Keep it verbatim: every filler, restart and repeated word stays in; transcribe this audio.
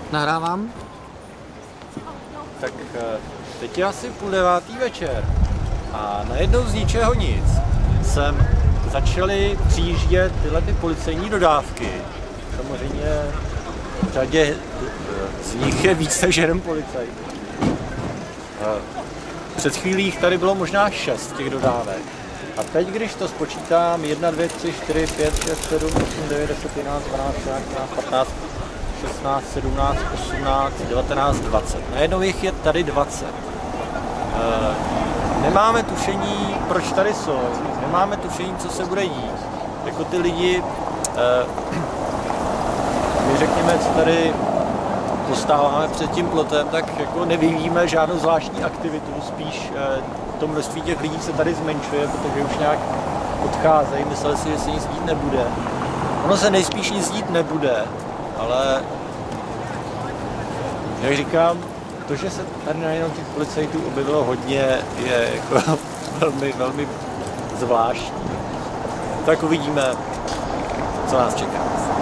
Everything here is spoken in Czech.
Nahrávám? Tak teď je asi půl devátý večer a najednou z ničeho nic sem začaly přijíždět tyhle ty policejní dodávky. Samozřejmě v řadě z nich je víc než jeden policajt. Před chvílí jich tady bylo možná šest těch dodávek. A teď, když to spočítám, jedna, dvě, tři, čtyři, pět, šest, sedm, osm, devět, deset, jedenáct, dvanáct, třináct, čtrnáct, patnáct, šestnáct, sedmnáct, osmnáct, devatenáct, dvacet. Najednou jich je tady dvacet. E, nemáme tušení, proč tady jsou. Nemáme tušení, co se bude dít. Jako ty lidi, e, my řekněme, co tady postáváme před tím plotem, tak jako nevyvíjíme žádnou zvláštní aktivitu. Spíš e, to množství těch lidí se tady zmenšuje, protože už nějak odcházejí. Mysleli si, že se nic dít nebude. Ono se nejspíš nic dít nebude. Ale, jak říkám, to, že se tady najednou těch policajtů objevilo hodně, je jako velmi, velmi zvláštní. Tak uvidíme, co nás čeká.